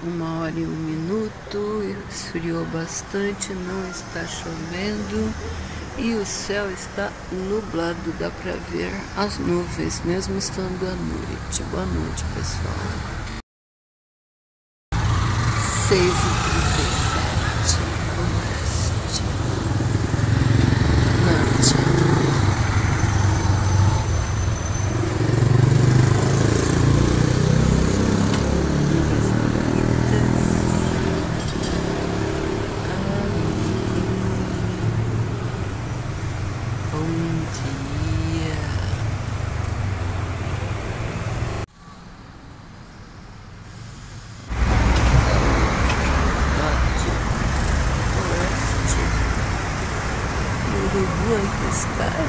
1h01, esfriou bastante, não está chovendo e o céu está nublado, dá para ver as nuvens, mesmo estando à noite. Boa noite, pessoal. 6h37, oeste, norte. Uruguai Cascai,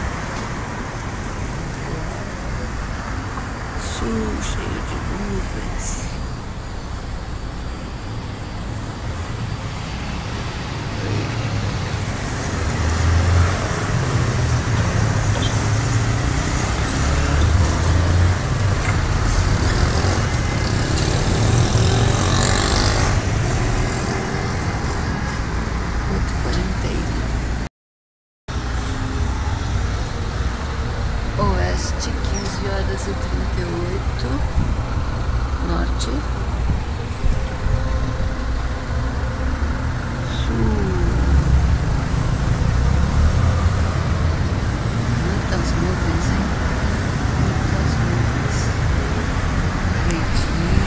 sul cheio de nuvens. Oeste, 15h38, norte, sul, muitas nuvens, hein? Muitas nuvens, reitinho.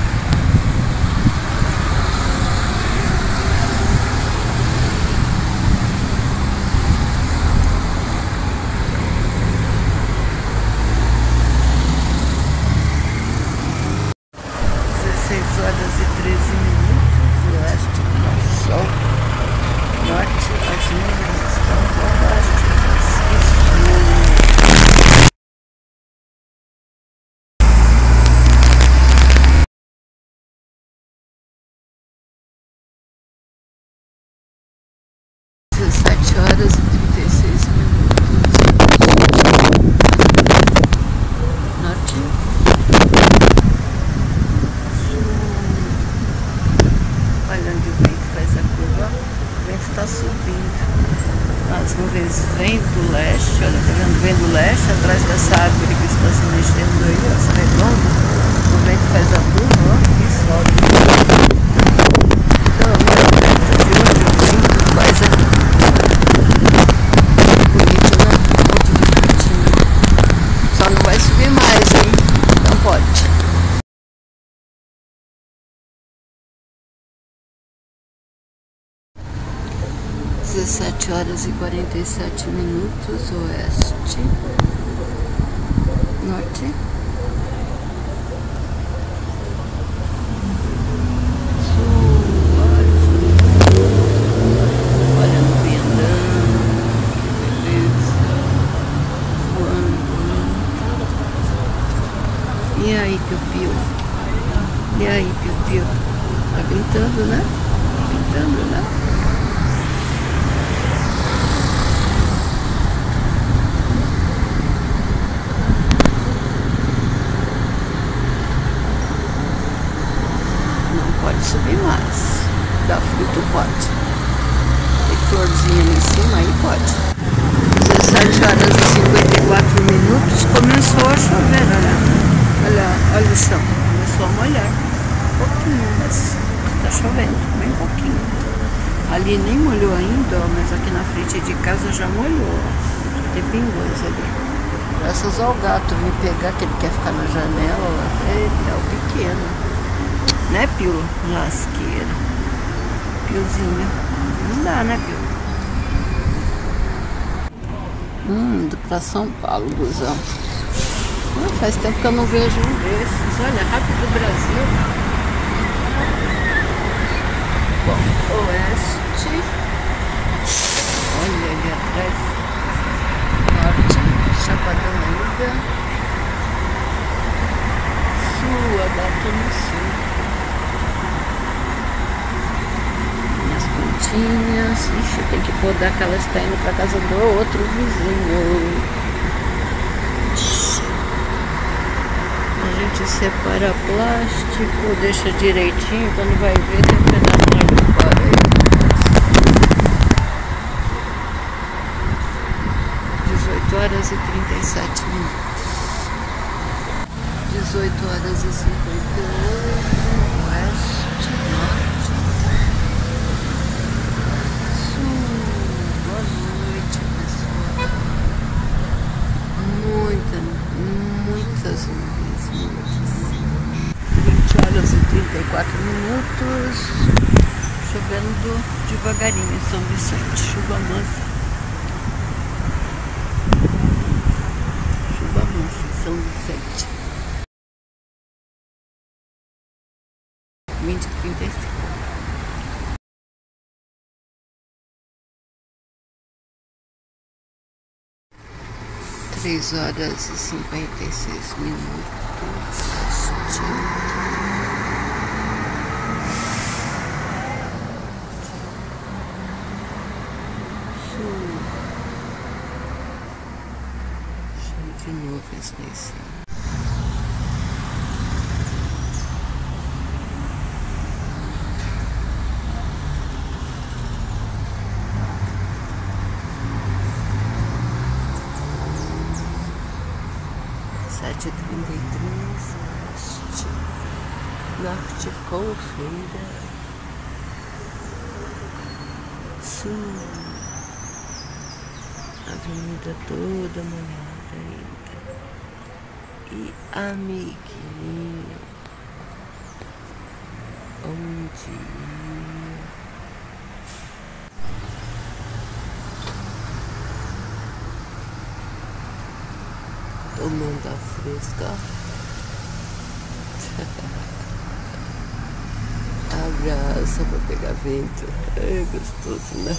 6h13, oeste com sol, norte as nuvens estão bombásticas e sul. 17h36, norte. Olha onde o vento faz a curva, o vento está subindo, as nuvens vêm do leste, olha, tá vendo? Vem do leste, atrás dessa árvore que está se mexendo aí, ó, essa redonda, o vento faz a curva, ó, e sobe. Então, olha, de onde o vento faz a curva, bonito, né? Muito bonitinho, só não vai subir mais, hein? Não pode. 17h47, oeste, norte, sul, olha no andando, beleza, voando. E aí, piu-piu? E aí, piu-piu? Tá pintando, né? Pintando, né? Pode subir mais, dá fruto pode, tem florzinha ali em cima, aí pode. 17h54, começou a chover, olha o chão, começou a molhar, um pouquinho, mas está chovendo, bem pouquinho. Ali nem molhou ainda, ó, mas aqui na frente de casa já molhou, tem pingões ali. Graças ao gato vir pegar, que ele quer ficar na janela, ó, é o pequeno. Né, Pio? Lasqueira. Piozinho. Não dá, né, Pio? Indo pra São Paulo, busão. Faz tempo que eu não vejo um desses. Olha, Rápido Brasil. Bom, oeste. Olha ali atrás. Norte, Chapadão ainda. Sul, Adalto no sul. Ixi, tem que podar que ela está indo para casa do outro vizinho. A gente separa plástico, deixa direitinho, quando vai ver tem um pedacinho de fora aí. 18 horas e 37 minutos. 18 horas e 58, oeste, norte, sul. Boa noite, pessoal. Muitas nuvens, muitas. 20 horas e 34 minutos. Chovendo devagarinho em São Vicente, chuva mansa. Chuva mansa em São Vicente. 20h35. Três horas e 56 minutos. Sul. Cheio de nuvens lá em cima. Sete 33, oeste, norte, Colfeira, sul, avenida toda molhada ainda, e amiguinho, bom dia. Tomando a fresca. Abraça pra pegar vento. É gostoso, né?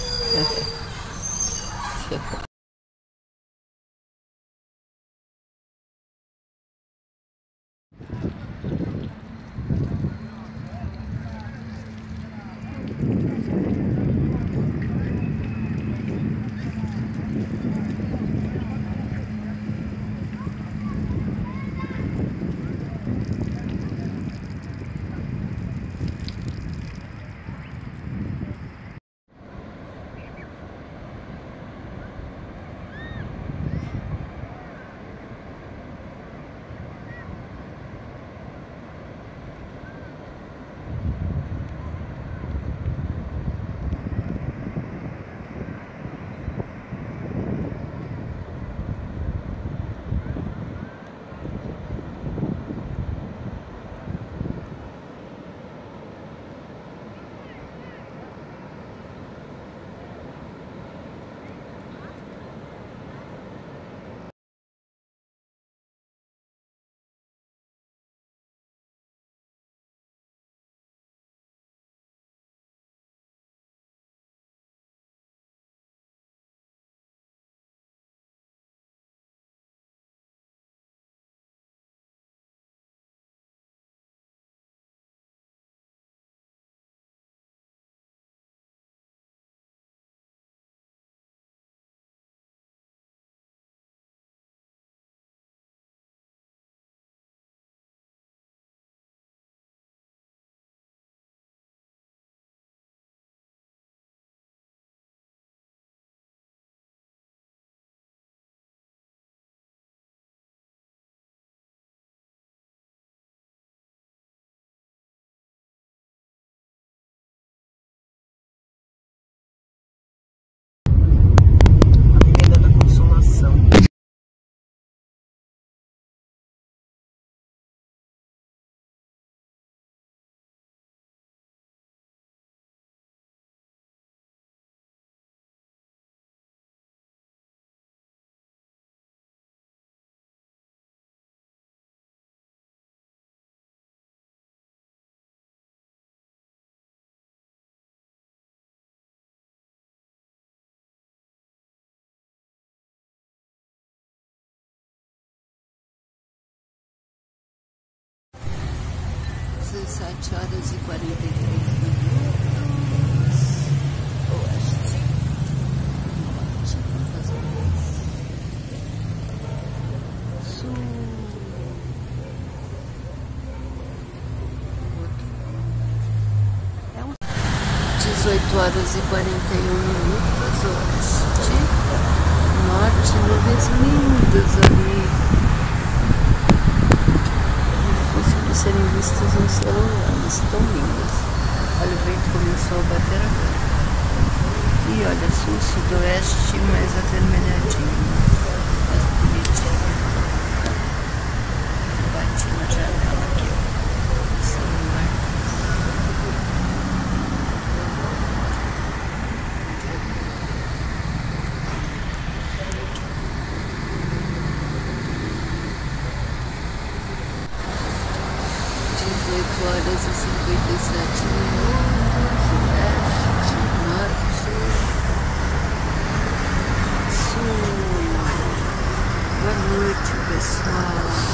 Sete horas e 43 minutos. Oeste. Norte. Sul. 18 horas e 41 minutos, oeste, norte, nuvens lindas ali, difícil de serem vistas no celular, mas estão lindas. Olha, o vento começou a bater agora. E olha, sul, sudoeste, mais avermelhadinho, mais bonitinho. Bati na janela aqui, ó, celular. 18 horas e 57 minutos, oeste, norte, sul. Boa noite, pessoal.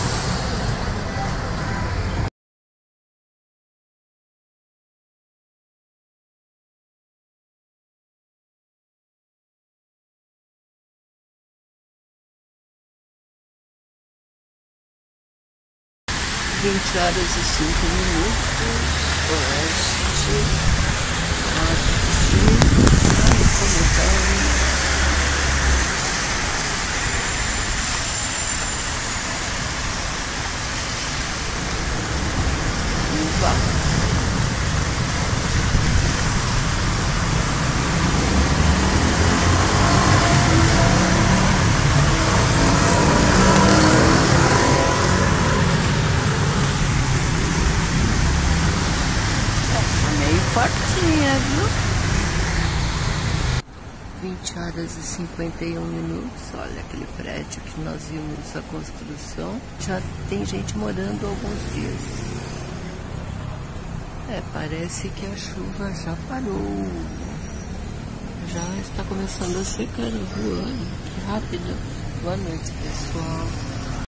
Vinte horas e 5 minutos, oeste, norte, ai, como tá. Fortinha, viu? 20 horas e 51 minutos. Olha aquele prédio que nós vimos a construção. Já tem gente morando há alguns dias. Parece que a chuva já parou. Já está começando a secar a rua. Olha, que rápido. Boa noite, pessoal.